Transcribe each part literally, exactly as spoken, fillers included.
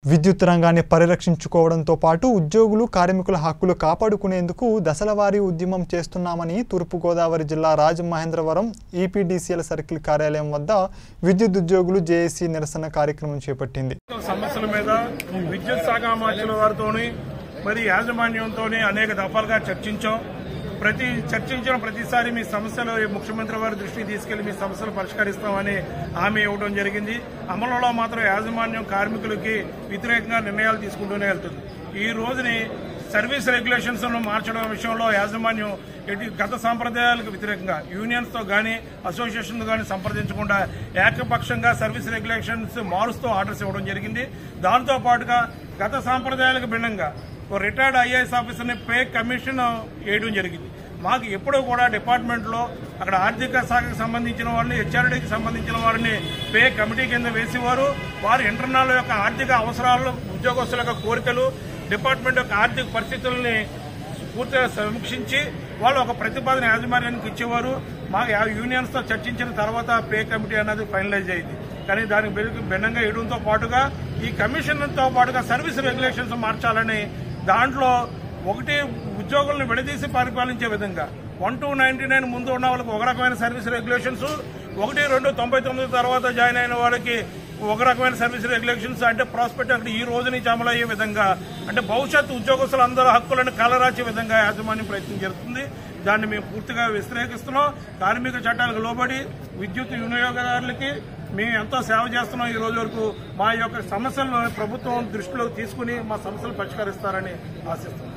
విద్యుత్ రంగాన్ని పరిరక్షించుకోవడంతో పాటు ఉద్యోగులు కార్మికుల హక్కులు కాపాడుకునేందుకు దశలవారీ ఉద్యమం చేస్తున్నామని తూర్పుగోదావరి జిల్లా రాజమహేంద్రవరం ఈపీడీసీఎల్ సర్కిల్ కార్యాలయం వద్ద విద్యుత్ ఉద్యోగులు జేఏసీ నిరసన కార్యక్రమం చేపట్టింది. సమస్యల మీద విద్యుత్ శాఖ మంత్రుల వారితోని మరి యాజమాన్యంతోనే అనేక దఫాలుగా చర్చించాం. ప్రతి చర్చించిన ప్రతిసారి మీ సమస్యలు ముఖ్యమంత్రి వారి దృష్టికి తీసుకెళ్లి మీ సమస్యలు పరిష్కరిస్తామని హామీ ఇవ్వడం జరిగింది. అమలులో మాత్రం యాజమాన్యం కార్మికులకి వ్యతిరేకంగా నిర్ణయాలు తీసుకుంటూనే వెళ్తుంది. ఈ రోజుని సర్వీస్ రెగ్యులేషన్స్ మార్చడం విషయంలో యాజమాన్యం గత సాంప్రదాయాలకు వ్యతిరేకంగా యూనియన్స్ తో గానీ అసోసియేషన్ గానీ సంప్రదించకుండా ఏకపక్షంగా సర్వీస్ రెగ్యులేషన్స్ మారుస్తూ ఆర్డర్స్ ఇవ్వడం జరిగింది. దాంతో పాటుగా గత సాంప్రదాయాలకు భిన్నంగా రిటైర్డ్ ఐఏఎస్ ఆఫీసర్ని పే కమిషన్ వేయడం జరిగింది. మాకు ఎప్పుడూ కూడా డిపార్ట్మెంట్లో అక్కడ ఆర్థిక శాఖకు సంబంధించిన వారిని హెచ్ఆర్డీకి సంబంధించిన వారిని పే కమిటీ కింద వేసేవారు. వారి ఇంటర్నల్ యొక్క ఆర్థిక అవసరాలు, ఉద్యోగస్తుల యొక్క కోరికలు, డిపార్ట్మెంట్ యొక్క ఆర్థిక పరిస్థితుల్ని పూర్తిగా సమీక్షించి వాళ్ళు ఒక ప్రతిపాదన యాజమాన్యానికి ఇచ్చేవారు. మాకు యూనియన్స్ తో చర్చించిన తర్వాత పే కమిటీ అనేది ఫైనలైజ్ అయింది. కానీ దానికి భిన్నంగా ఇవ్వడంతో పాటుగా ఈ కమిషన్ తో పాటుగా సర్వీస్ రెగ్యులేషన్స్ మార్చాలని దాంట్లో ఒకటి ఉద్యోగులను విడదీసి పరిపాలించే విధంగా వన్ టూ నైన్టీ నైన్ ముందు ఉన్న వాళ్ళకి ఒక రకమైన సర్వీస్ రెగ్యులేషన్స్, ఒకటి రెండు తొంభై తొమ్మిది తర్వాత జాయిన్ అయిన వాళ్ళకి ఒక రకమైన సర్వీస్ రెగ్యులేషన్స్, అంటే ప్రాస్పెక్ట్ అంటే ఈ రోజు నుంచి అమలు అయ్యే విధంగా, అంటే భవిష్యత్ ఉద్యోగస్తులందరూ హక్కులను కలరాచే విధంగా యాజమాన్యం ప్రయత్నం జరుగుతుంది. దాన్ని మేము పూర్తిగా వ్యతిరేకిస్తున్నాం. కార్మిక చట్టాలకు లోబడి విద్యుత్ వినియోగదారులకి మేము ఎంతో సేవ చేస్తున్నాం. ఈ రోజు వరకు మా యొక్క సమస్యలను ప్రభుత్వం దృష్టిలోకి తీసుకుని మా సమస్యలు పరిష్కరిస్తారని ఆశిస్తున్నాం.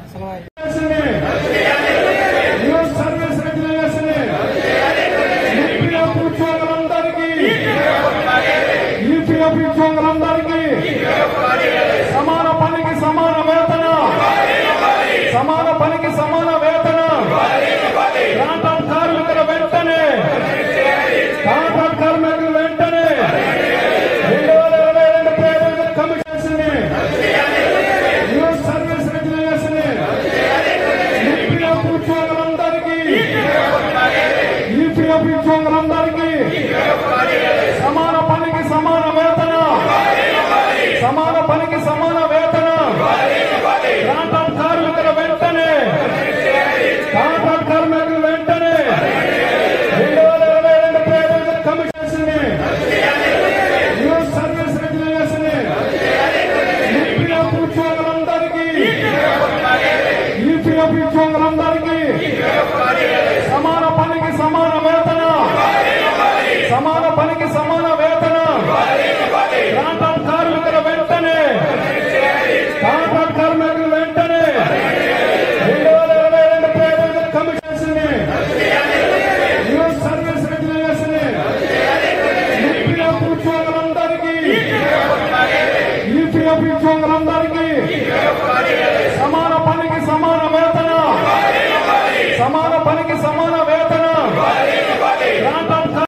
సమాన పనికి సమాన వేతన, సమాన పనికి సమాన వేతన, కాంట్రాక్ట్ కార్మికుల వెంటనే, కాంట్రాక్ట్ కార్మికుల వెంటనే రెండు వేల ఇరవై రెండు పేరు commission new service regulation EPF ఉద్యోగులందరికీ ఈపీఎఫ్ ఉద్యోగులందరికీ సమాన పనికి సమాన వేతన, సమాన పనికి సమాన వేతన, కాంట్రాక్ట్ కార్మికుల వెంటనే, కాంట్రాక్ట్ కార్మికుల వెంటనే రెండు వేల ఇరవై రెండు పేరు commission new service regulation EPF ఉద్యోగులందరికీ ఈపీఎఫ్ ఉద్యోగులందరికీ సమాన పనికి సమాన వేతన, సమాన పనికి సమాన వేతన, కాంట్రాక్ట్ కార్మికుల వెంటనే, కాంట్రాక్ట్ కార్మికుల వెంటనే రెండు వేల ఇరవై రెండు పేరు commission new service regulation EPF ఉద్యోగులందరికీ ఈపీఎఫ్ ఉద్యోగులందరికీ